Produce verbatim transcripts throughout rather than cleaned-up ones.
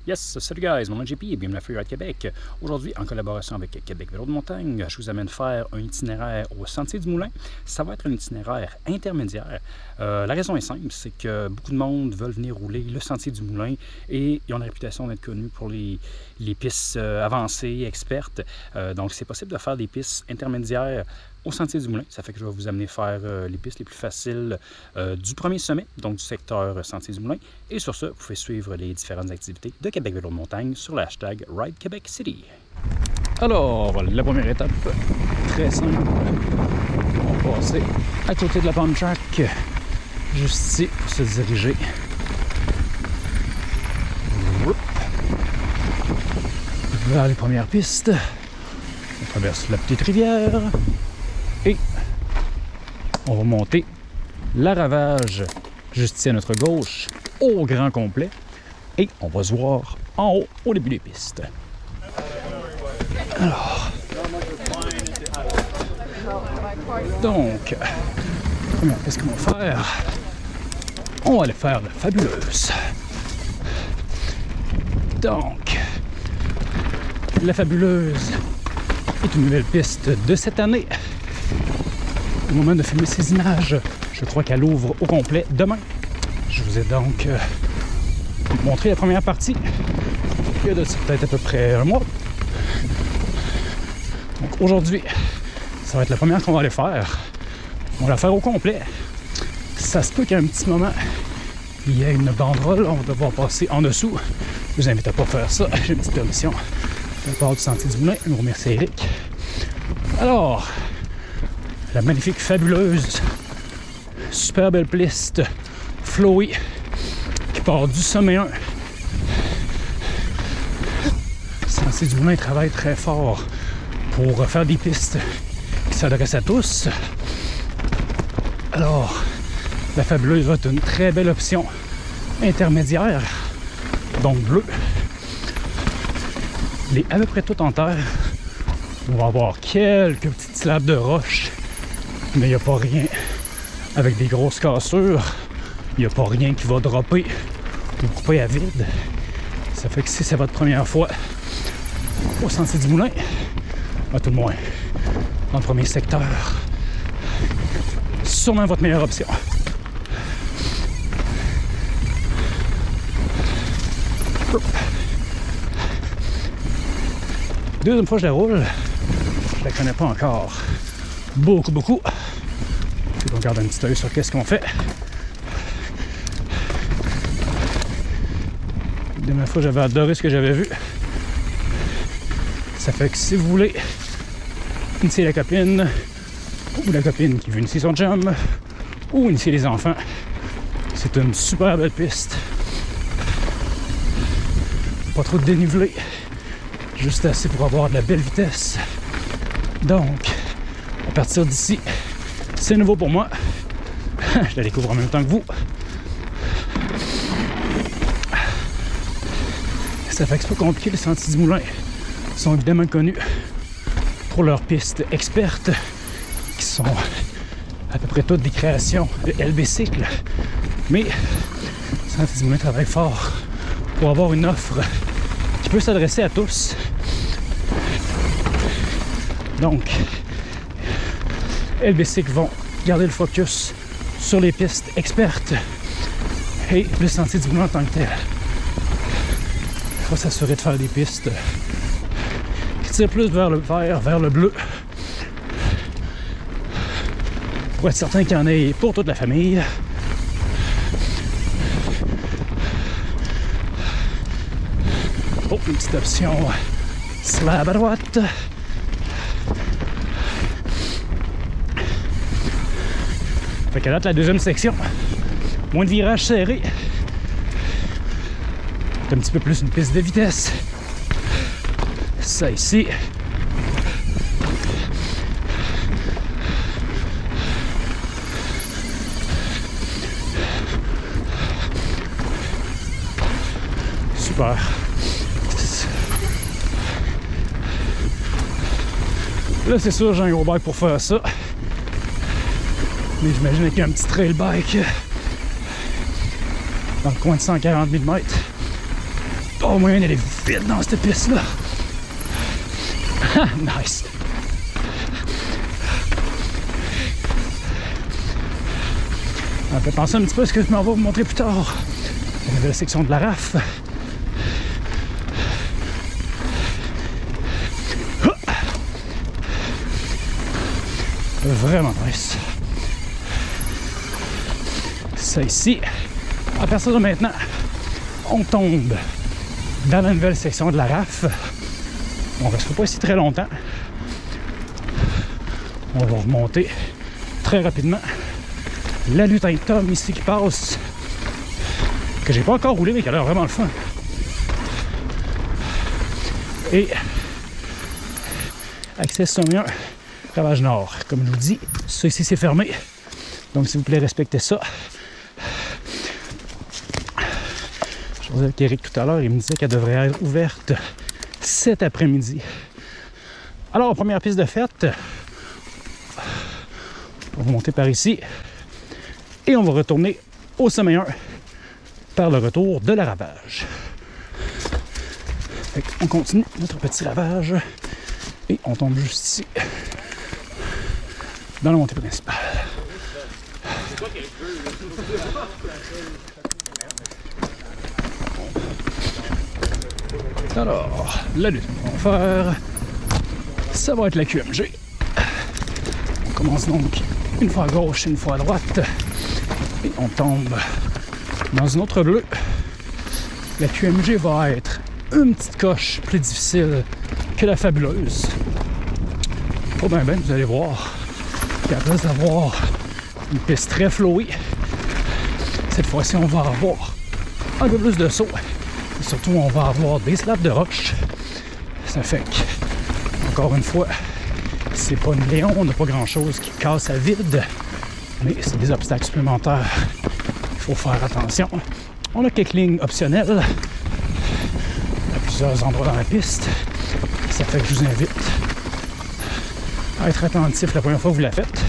Yes, salut guys, mon nom est J P et bienvenue à Freeride Québec. Aujourd'hui, en collaboration avec Québec Vélo de montagne, je vous amène faire un itinéraire au Sentier du Moulin. Ça va être un itinéraire intermédiaire. Euh, la raison est simple, c'est que beaucoup de monde veulent venir rouler le Sentier du Moulin et ils ont la réputation d'être connus pour les, les pistes euh, avancées, expertes. Euh, donc, c'est possible de faire des pistes intermédiaires au Sentier du Moulin. Ça fait que je vais vous amener faire euh, les pistes les plus faciles euh, du premier sommet, donc du secteur euh, Sentier du Moulin. Et sur ce, vous pouvez suivre les différentes activités de Québec Vélo de montagne sur le hashtag Ride Québec City. Alors, la première étape, très simple. On va passer à côté de la pump track, juste ici, pour se diriger. Vers les premières pistes. On traverse la petite rivière. Et on va monter la Ravage juste ici à notre gauche au grand complet et on va se voir en haut au début des pistes. Alors, donc, qu'est-ce qu'on va faire? On va aller faire la Fabuleuse. Donc, la Fabuleuse est une nouvelle piste de cette année. Au moment de filmer ces images, je crois qu'elle ouvre au complet demain. Je vous ai donc euh, montré la première partie, il y a de peut-être à peu près un mois. Donc aujourd'hui, ça va être la première qu'on va aller faire. On va la faire au complet. Ça se peut qu'à un petit moment, il y ait une banderole, on va devoir passer en dessous. Je vous invite à ne pas faire ça, j'ai une petite permission de la part du Sentier du Moulin. Je vous remercie Eric. Alors, la magnifique Fabuleuse, super belle piste flowy qui part du sommet un. Sentier du Moulin travaille très fort pour faire des pistes qui s'adressent à tous. Alors, la Fabuleuse va être une très belle option intermédiaire, donc bleu. Elle est à peu près toute en terre. On va avoir quelques petites slabs de roche, mais il n'y a pas rien avec des grosses cassures. Il n'y a pas rien qui va dropper ou couper à vide. Ça fait que si c'est votre première fois au Sentier du Moulin, à tout le moins dans le premier secteur, sûrement votre meilleure option. Deuxième fois que je la roule, je la connais pas encore beaucoup beaucoup. Puis on garde un petit œil sur qu'est-ce qu'on fait. La dernière fois j'avais adoré ce que j'avais vu. Ça fait que si vous voulez initier la copine, ou la copine qui veut initier son chum, ou initier les enfants, c'est une super belle piste. Pas trop de dénivelé, juste assez pour avoir de la belle vitesse. Donc, à partir d'ici, c'est nouveau pour moi. Je la découvre en même temps que vous. Ça fait que c'est pas compliqué, les Sentiers du Moulin sont évidemment connus pour leurs pistes expertes, qui sont à peu près toutes des créations de L B Cycle. Mais Sentier du Moulin travaille fort pour avoir une offre qui peut s'adresser à tous. Donc, L B Cycle vont garder le focus sur les pistes expertes et le Sentier du Moulin en tant que tel va s'assurer de faire des pistes qui tirent plus vers le vert, vers le bleu, pour être certain qu'il y en ait pour toute la famille. Oh, une petite option slab à droite. Fait qu'à date, la deuxième section, moins de virages serrés. C'est un petit peu plus une piste de vitesse. Ça ici. Super. Là, c'est sûr, j'ai un gros bike pour faire ça. Mais j'imagine avec un petit trail bike dans le coin de cent quarante millimètres, pas moyen d'aller vite dans cette piste-là. Nice. Ça me fait penser un petit peu à ce que je m'en vais vous montrer plus tard. La nouvelle section de la R A F. Vraiment nice. Ça ici, à partir de maintenant, on tombe dans la nouvelle section de la R A F. On ne restera pas ici très longtemps. On va remonter très rapidement. La lutin Tom ici qui passe, que j'ai pas encore roulé mais qui a l'air vraiment le fun. Et accès sommaire, Ravage Nord. Comme je vous dis, ça ici c'est fermé. Donc s'il vous plaît, respectez ça. Je vous avec Eric tout à l'heure, il me disait qu'elle devrait être ouverte cet après-midi. Alors, première piste de fête. On va monter par ici. Et on va retourner au sommet un par le retour de la Ravage. Fait on continue notre petit ravage et on tombe juste ici dans la montée principale. Alors, la lutte qu'on va faire, ça va être la Q M G. On commence donc une fois à gauche, une fois à droite. Et on tombe dans une autre bleue. La Q M G va être une petite coche plus difficile que la fabuleuse. Pas bien, bien, vous allez voir. Et à place d'avoir une piste très flowée, cette fois-ci, on va avoir un peu plus de saut. Et surtout, on va avoir des slaps de roche. Ça fait que, encore une fois, c'est pas une Léon, on n'a pas grand-chose qui casse à vide. Mais c'est des obstacles supplémentaires. Il faut faire attention. On a quelques lignes optionnelles à plusieurs endroits dans la piste. Ça fait que je vous invite à être attentif la première fois que vous la faites.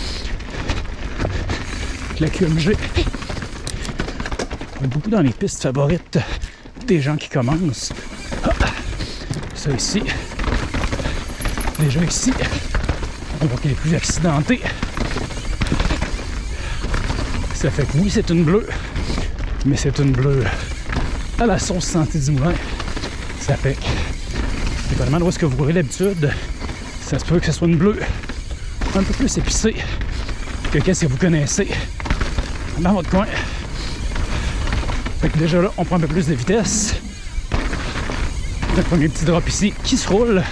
La Q M G, on est beaucoup dans les pistes favorites des gens qui commencent. Ah, ça ici. Déjà ici, on voit qu'elle est plus accidentée. Ça fait que oui, c'est une bleue, mais c'est une bleue à la sauce Sentier du Moulin. Ça fait que, dépendamment de où est-ce que vous roulez d'habitude, ça se peut que ce soit une bleue un peu plus épicée que qu'est-ce que vous connaissez dans votre coin. Fait que déjà là, on prend un peu plus de vitesse. Le premier petit drop ici qui se roule.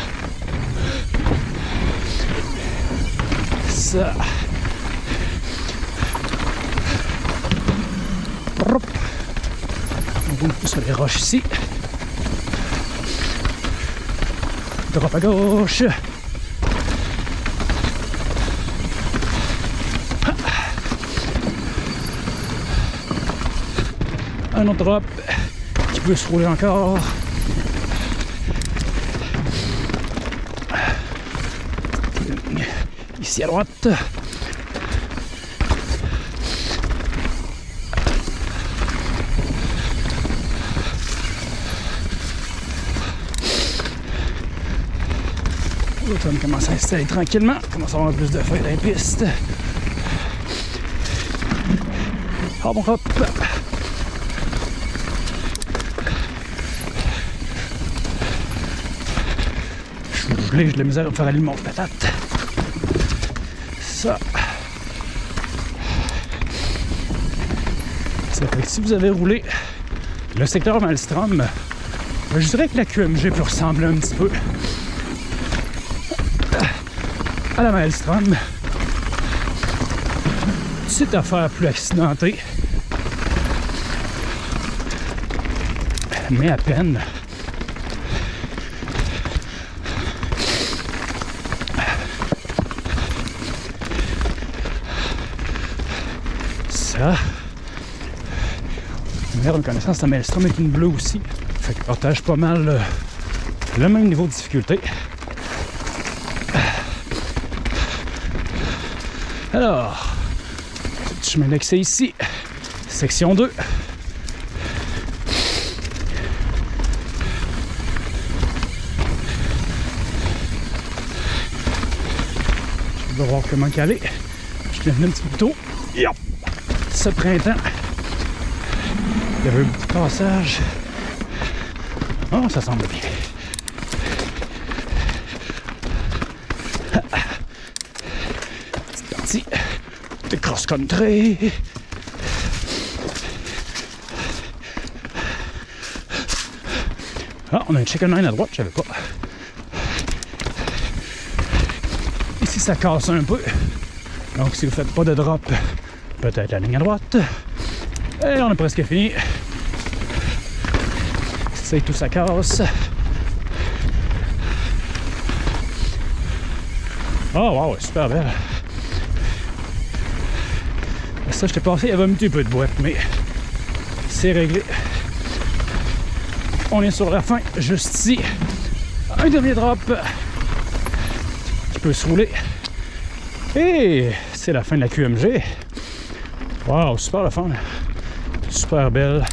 Ça. On roule sur les roches ici. Drop à gauche. Un autre drop qui peut se rouler encore. Ici à droite. L'automne commence à s'installer tranquillement. On commence à avoir plus de feuilles dans les pistes. Ah bon, hop! Je suis gelé, j'ai de la misère à faire aller mon patate. Ça. Ça fait que si vous avez roulé le secteur Maelstrom, je dirais que la Q M G peut ressembler un petit peu à la Maelstrom. Petite affaire plus accidentée, mais à peine. Ça. Première reconnaissance, la Maelstrom est une bleue aussi. Fait qu'elle partage pas mal euh, le même niveau de difficulté. Alors, petit chemin d'accès ici, section deux. va voir comment caler. Je l'ai venu un petit peu plus tôt. Yep. Ce printemps, il y avait un petit passage. Oh, ça semble bien. Petite partie de cross-country. Ah, on a un chicken line à droite, je savais pas. Ici, ça casse un peu. Donc, si vous faites pas de drop, peut-être la ligne à droite. Et on a presque fini. C'est tout, ça casse. Oh, wow, super belle. Ça, je t'ai passé, il y avait un petit peu de boîte, mais c'est réglé. On est sur la fin, juste ici. Un dernier drop qui peut se rouler. Et c'est la fin de la Q M G. Wow, super le fun. Super belle.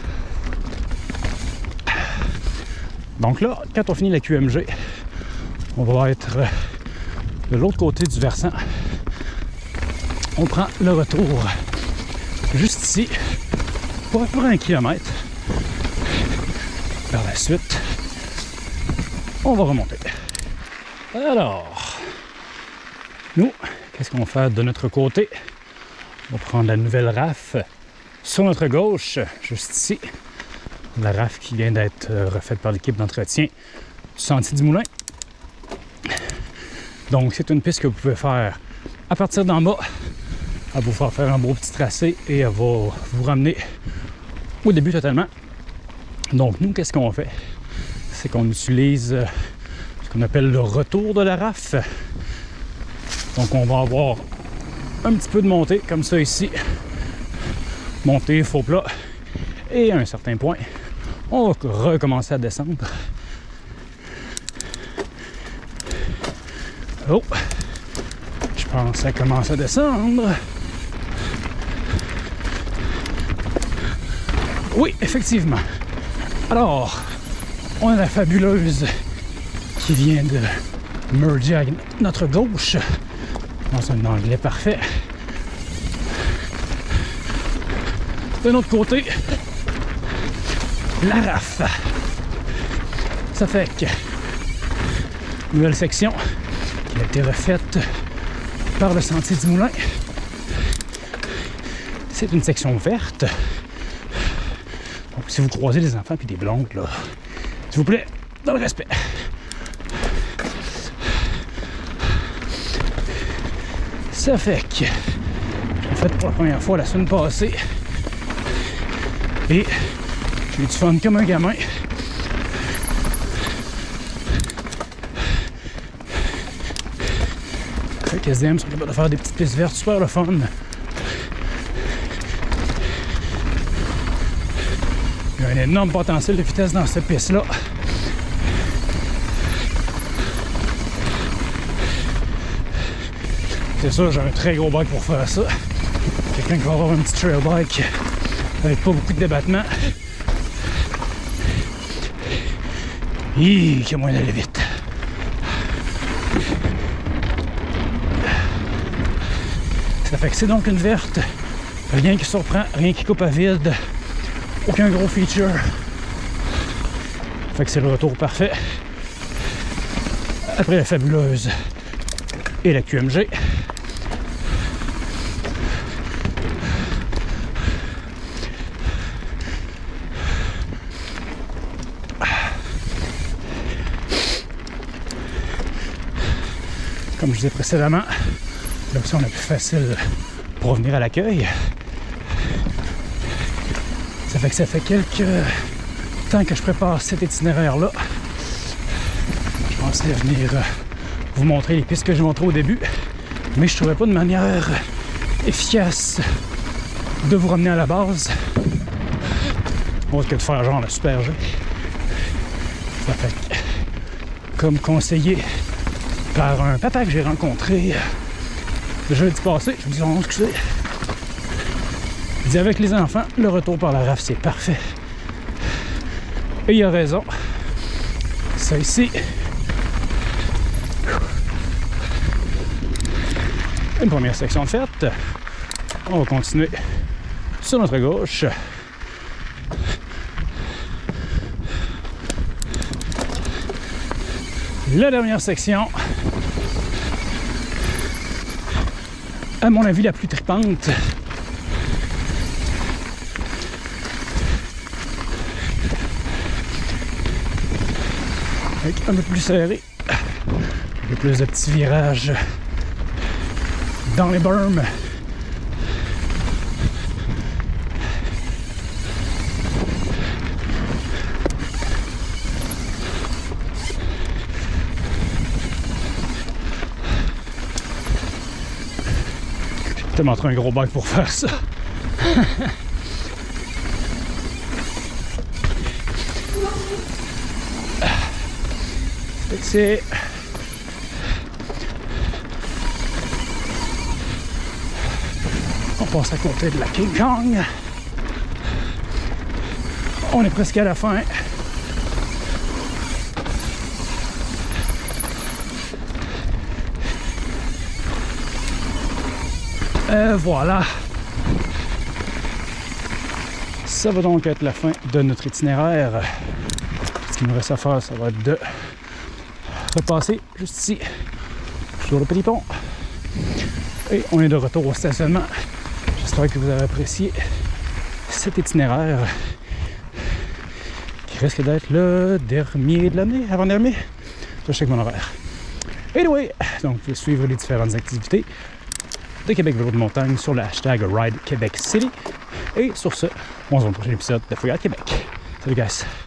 Donc là, quand on finit la Q M G, on va être de l'autre côté du versant. On prend le retour juste ici, pour à peu près un kilomètre. Par la suite, on va remonter. Alors, nous, qu'est-ce qu'on fait de notre côté? On va prendre la nouvelle raffe sur notre gauche, juste ici. La raffe qui vient d'être refaite par l'équipe d'entretien du Sentier du Moulin. Donc, c'est une piste que vous pouvez faire à partir d'en bas. Elle va vous faire faire un beau petit tracé et elle va vous ramener au début totalement. Donc, nous, qu'est-ce qu'on fait? C'est qu'on utilise ce qu'on appelle le retour de la raffe. Donc, on va avoir un petit peu de montée, comme ça ici. Montée, faux plat. Et à un certain point, on va recommencer à descendre. Oh! Je pense que ça commence à descendre. Oui, effectivement. Alors, on a la fabuleuse qui vient de merger avec notre gauche dans un anglais parfait. De notre côté, la raffe. Ça fait que nouvelle section qui a été refaite par le Sentier du Moulin. C'est une section verte. Donc, si vous croisez des enfants et des blondes, là, s'il vous plaît, dans le respect. Ça fait que j'ai fait pour la première fois la semaine passée. Et j'ai eu du fun comme un gamin. Avec S D M, sont capables de faire des petites pistes vertes super le fun. Il y a un énorme potentiel de vitesse dans cette piste-là. C'est sûr, j'ai un très gros bike pour faire ça. Quelqu'un qui va avoir un petit trail bike avec pas beaucoup de débattement. Hi, qu'il y a moyen d'aller vite. Ça fait que c'est donc une verte. Rien qui surprend, rien qui coupe à vide. Aucun gros feature. Ça fait que c'est le retour parfait. Après la fabuleuse et la Q M G. Comme je disais précédemment, l'option la plus facile pour revenir à l'accueil. Ça fait que ça fait quelques temps que je prépare cet itinéraire-là. Je pensais venir vous montrer les pistes que j'ai montrées au début, mais je ne trouvais pas de manière efficace de vous ramener à la base, autre que de faire genre le super G. Ça fait que, comme conseillé par un papa que j'ai rencontré le jeudi passé, je me dis, on excusez. Il dit, avec les enfants, le retour par la raffe, c'est parfait. Et il a raison. Ça ici, Une première section de faite. On va continuer sur notre gauche. La dernière section, à mon avis la plus tripante. Avec un peu plus serré, un peu plus de petits virages dans les berms. J'ai montré un gros bac pour faire ça. C'est on passe à côté de la King Kong. On est presque à la fin. Et voilà. Ça va donc être la fin de notre itinéraire. Ce qu'il nous reste à faire, ça va être de repasser juste ici, sur le petit pont. Et on est de retour au stationnement. J'espère que vous avez apprécié cet itinéraire qui risque d'être le dernier de l'année, avant-dernier. Je check mon horaire. Anyway, donc vous pouvez suivre les différentes activités de Québec Vélo de Montagne sur le hashtag Ride Québec City. Et sur ce, on se voit dans le prochain épisode de Free Ride Québec. Salut guys!